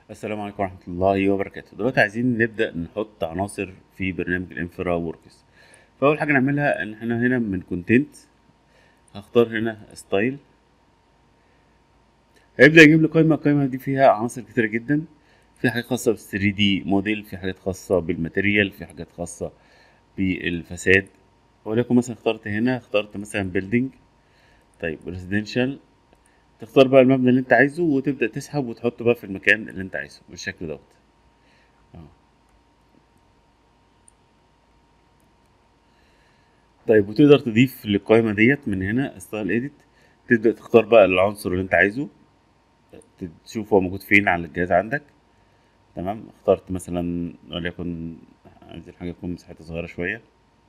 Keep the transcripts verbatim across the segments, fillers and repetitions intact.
السلام عليكم ورحمة الله وبركاته. دلوقتي عايزين نبدأ نحط عناصر في برنامج الانفرا وركس. فأول حاجة نعملها إن احنا هنا من كونتنت هختار هنا ستايل. هيبدأ يجيب لي قائمة. القائمة دي فيها عناصر كتيرة جدا، في حاجات خاصة بال ثري دي موديل، في حاجات خاصة بالماتيريال، في حاجات خاصة بالفساد. ولكن مثلا اخترت هنا اخترت مثلا بيلدينج. طيب ريزيدنشال، تختار بقى المبنى اللي انت عايزه وتبدأ تسحب وتحطه بقى في المكان اللي انت عايزه بالشكل دوت. اه. طيب وتقدر تضيف للقائمة ديت من هنا ستايل اديت. تبدأ تختار بقى العنصر اللي انت عايزه، تشوف هو موجود فين على الجهاز عندك. تمام، اخترت مثلا وليكن عايز الحاجة تكون مساحتها صغيرة شوية،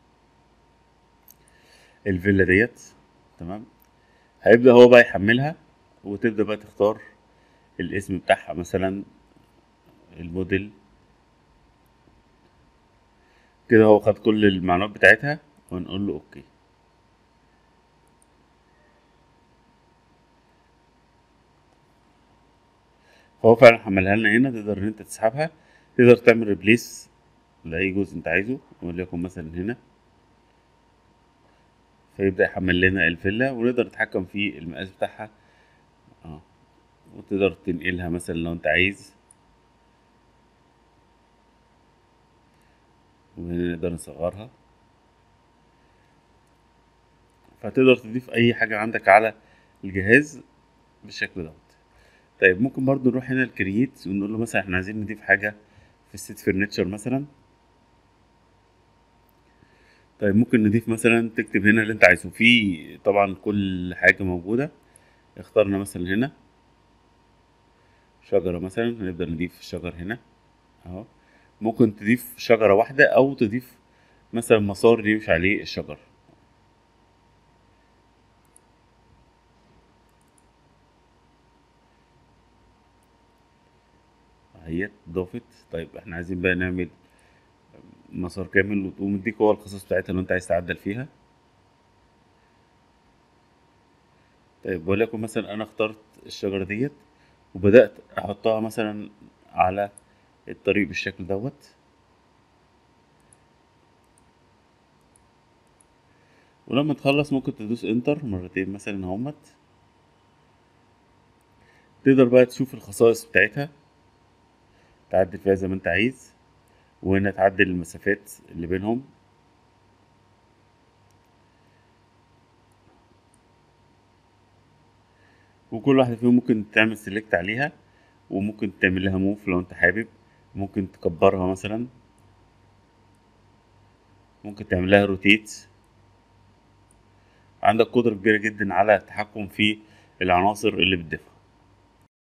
الفيلا ديت. تمام، هيبدأ هو بقى يحملها وتبدأ بقى تختار الاسم بتاعها مثلا، الموديل. كده هو خد كل المعلومات بتاعتها ونقول له اوكي. فهو فعلا حملها لنا هنا، تقدر ان انت تسحبها، تقدر تعمل ريبليس لأي جزء انت عايزه، وليكن مثلا هنا. فيبدأ يحمل لنا الفيلا ونقدر نتحكم في المقاس بتاعها. اه، وتقدر تنقلها مثلا لو انت عايز، ونقدر نصغرها. فتقدر تضيف اي حاجة عندك على الجهاز بالشكل دوت. طيب ممكن برضو نروح هنا الكرييت ونقول له مثلا احنا عايزين نضيف حاجة في السيت فرنتشر مثلا. طيب ممكن نضيف مثلا، تكتب هنا اللي انت عايزه فيه، طبعا كل حاجة موجودة. اخترنا مثلا هنا شجرة مثلا، هنبدأ نضيف شجر هنا اهو. ممكن تضيف شجرة واحدة أو تضيف مثلا مسار يمشي عليه الشجر. اهيت ضافت. طيب احنا عايزين بقى نعمل مسار كامل وتقوم مديك هو الخصائص بتاعتها اللي انت عايز تعدل فيها. طيب وليكن مثلا انا اخترت الشجرة ديت وبدأت احطها مثلا على الطريق بالشكل دوت. ولما تخلص ممكن تدوس انتر مرتين مثلا اهمت. تقدر بقى تشوف الخصائص بتاعتها، تعدل فيها زي ما انت عايز، وهنا تعدل المسافات اللي بينهم. وكل واحدة فيهم ممكن تعمل سيلكت عليها، وممكن تعمل لها موف لو انت حابب. ممكن تكبرها مثلا، ممكن تعمل لها روتيت. عندك قدرة كبيرة جدا على التحكم في العناصر اللي بتضيفها.